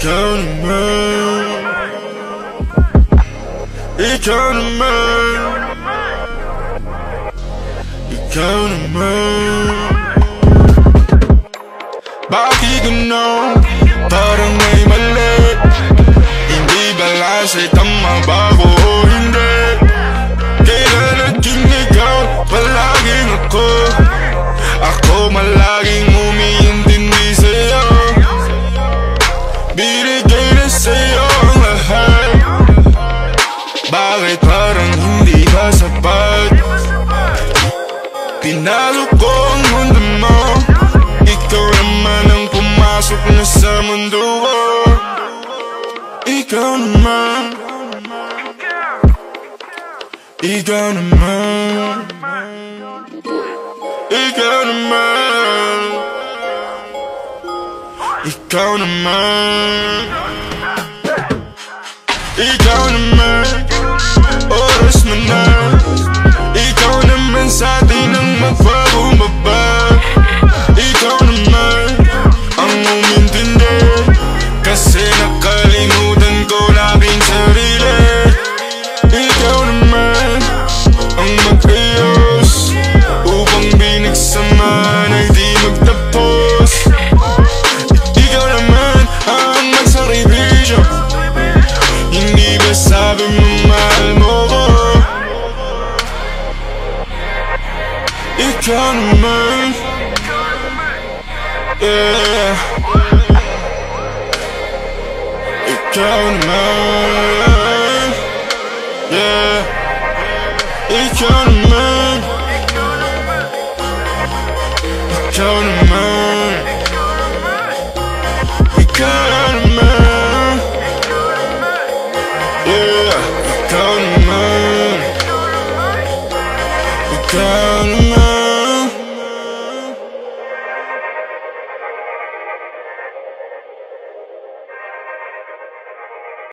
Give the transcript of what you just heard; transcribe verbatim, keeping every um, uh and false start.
Ikaw naman, ikaw naman, ikaw naman. Bakit ganon? Parang may mali. Hindi ba sa'y tama ba ako o hindi? Kaya naging ikaw, palaging ako. Ako malaging umiintindi sa'yo. Binigay na sa'yo ang lahat. Bakit parang hindi ka sapat? Pinalo ko ang mundo mo. Ikaw naman ang pumasok na sa mundo ko. Ikaw naman, ikaw naman, ikaw naman, ikaw naman, ikaw naman. Oras mo na. Ikaw naman sa atin ang magpabumaba. Ikaw naman ang umintindi. Kasi nakalimutan ko laging sarili. Ikaw naman ang mag-ayos upang binagsamahan ay di magtapos. Ikaw naman ang magsakripisyo. Hindi ba sabi mo mahal mo ko? Ikaw naman, yeah. Ikaw naman, yeah. Ikaw naman, ikaw naman, ikaw naman, yeah. Ikaw naman, ikaw